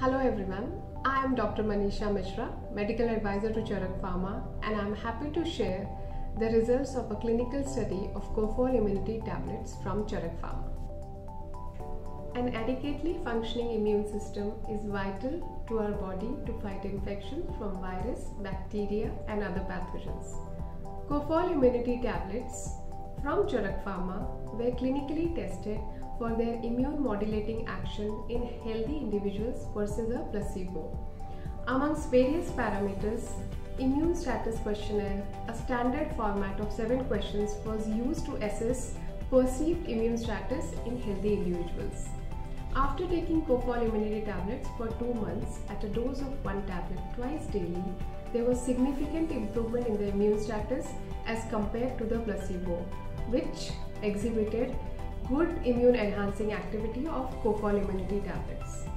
Hello everyone, I am Dr. Manisha Mishra, Medical Advisor to Charak Pharma, and I am happy to share the results of a clinical study of Kofol Immunity tablets from Charak Pharma. An adequately functioning immune system is vital to our body to fight infection from virus, bacteria and other pathogens. Kofol Immunity tablets from Charak Pharma were clinically tested for their immune modulating action in healthy individuals versus a placebo. Amongst various parameters, immune status questionnaire, a standard format of 7 questions, was used to assess perceived immune status in healthy individuals. After taking Kofol Immunity tablets for 2 months at a dose of 1 tablet twice daily, there was significant improvement in the immune status as compared to the placebo, which exhibited good immune enhancing activity of Kofol Immunity tablets.